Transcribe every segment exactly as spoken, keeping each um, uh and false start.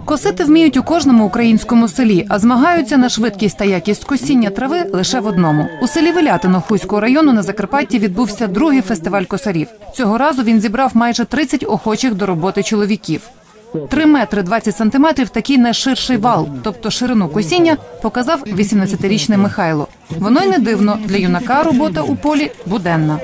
Косити вміють у кожному українському селі, а змагаються на швидкість та якість косіння трави лише в одному. У селі Вилятино Хуського району на Закарпатті відбувся другий фестиваль косарів. Цього разу він зібрав майже тридцять охочих до роботи чоловіків. Три метри двадцять сантиметрів – такий найширший вал, тобто ширину косіння, показав вісімнадцятирічний Михайло. Воно й не дивно, для юнака робота у полі буденна.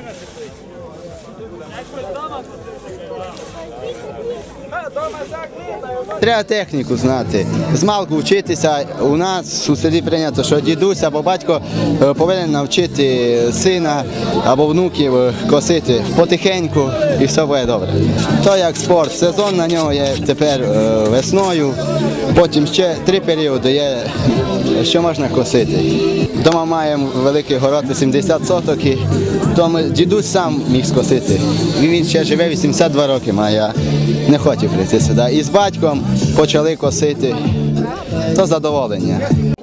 Треба техніку знати, змалку вчитися. У нас у селі прийнято, що дідусь або батько повинен навчити сина або внуків косити потихеньку і все буде добре. То як спорт, сезон на нього є тепер весною, потім ще три періоди є, що можна косити. Дома маємо великий город, сімдесят соток, і тому дідусь сам міг скосити. Він ще живе, вісімдесят два роки має, я не хотів прийти сюди. І з батьком почали косити, то задоволення.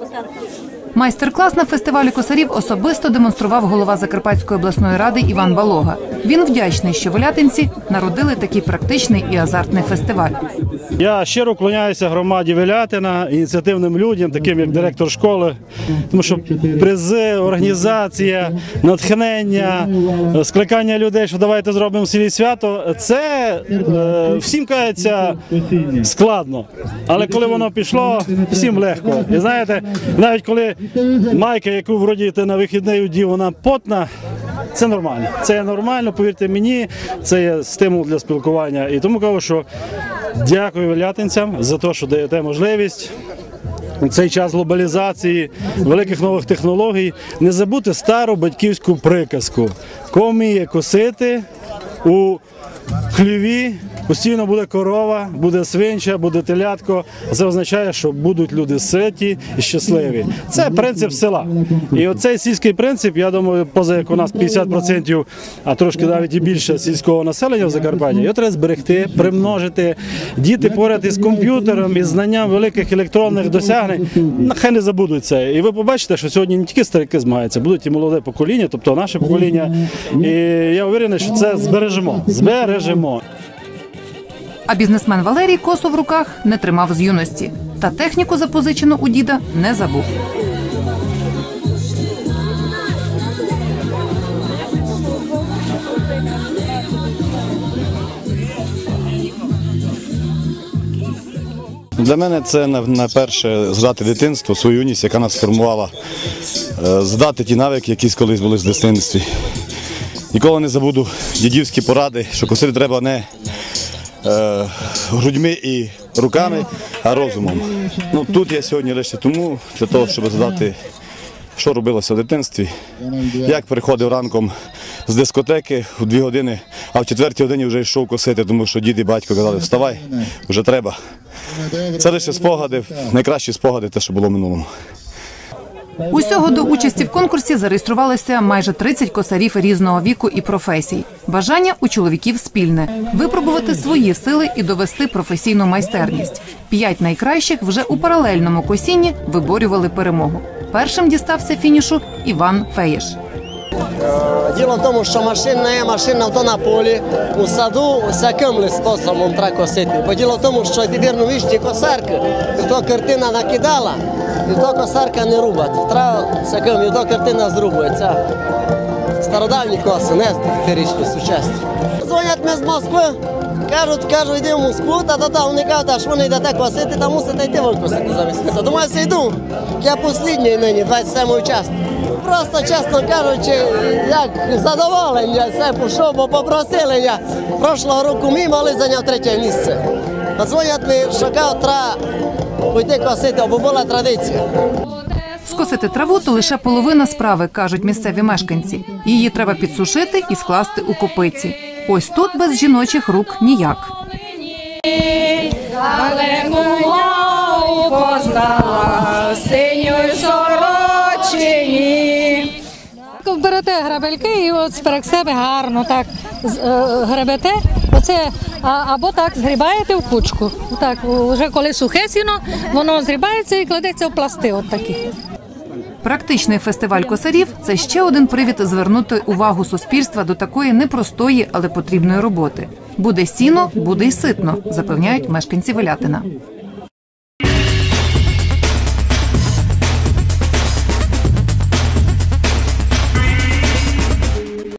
Майстер-клас на фестивалі косарів особисто демонстрував голова Закарпатської обласної ради Іван Балога. Він вдячний, що вилятинці народили такий практичний і азартний фестиваль. Я щиро вклоняюся громаді Вилятина, ініціативним людям, таким як директор школи, тому що призи, організація, натхнення, скликання людей, що давайте зробимо в селі свято, це е, всім кажеться складно, але коли воно пішло, всім легко. І знаєте, навіть коли майка, яку вроді ти на вихідний одів, вона потна, це нормально. Це нормально, повірте мені, це є стимул для спілкування. І тому кажу, що дякую вилятинцям за те, що даєте можливість у цей час глобалізації, великих нових технологій не забути стару батьківську приказку. Кого вміє косити, у хліві постійно буде корова, буде свинча, буде телятко. Це означає, що будуть люди ситі і щасливі. Це принцип села. І оцей сільський принцип, я думаю, поза як у нас п'ятдесят відсотків, а трошки навіть і більше сільського населення в Закарпатті, його треба зберегти, примножити. Діти поряд із комп'ютером, із знанням великих електронних досягнень, нехай не забудуть це. І ви побачите, що сьогодні не тільки старики змагаються, будуть і молоде покоління, тобто наше покоління. І я впевнений, що це збережемо. Збережемо. А бізнесмен Валерій косу в руках не тримав з юності. Та техніку, запозичену у діда, не забув. Для мене це найперше згадати дитинство, свою юність, яка нас формувала, згадати ті навики, які колись були в дитинстві. Ніколи не забуду дідівські поради, що косити треба не е, грудьми і руками, а розумом. Ну, тут я сьогодні лише тому, для того, щоб згадати, що робилося в дитинстві, як приходив ранком з дискотеки у дві години, а в четвертій годині вже йшов косити, тому що дід і батько казали, вставай, вже треба. Це лише спогади, найкращі спогади, те, що було в минулому. Усього до участі в конкурсі зареєструвалося майже тридцять косарів різного віку і професій. Бажання у чоловіків спільне – випробувати свої сили і довести професійну майстерність. П'ять найкращих вже у паралельному косінні виборювали перемогу. Першим дістався фінішу Іван Феєш. Діло в тому, що машина є, машина то на полі, у саду всяким способом треба косити. Бо діло в тому, що тепер новішні косарки, і то картина накидала, і то косарка не рубать. Треба всяким, і то картина зрубується. Стародавні коси, не теперішні, сучасні. Дзвонять ми з Москви, кажуть, кажуть, йди в Москву, та-та-та, вони кажуть, а що вони йдете косити, та мусите йти вон косити замість. Думаю, я йду, я останній нині, двадцять сьомий учасник. Просто, чесно кажучи, як задоволення, все пішов, бо попросили я. Прошлого року мій малий зайняв третє місце. Дзвонять мені, що кажуть, треба піти косити, бо була традиція. Скосити траву – то лише половина справи, кажуть місцеві мешканці. Її треба підсушити і скласти у копиці. Ось тут без жіночих рук ніяк. Берете грабельки і от сперед себе гарно так гребете, оце, або так згрібаєте в кучку. Так, вже коли сухе сіно, воно згрібається і кладеться в пласти от такі. Практичний фестиваль косарів – це ще один привід звернути увагу суспільства до такої непростої, але потрібної роботи. Буде сіно, буде й ситно, запевняють мешканці Вилятина.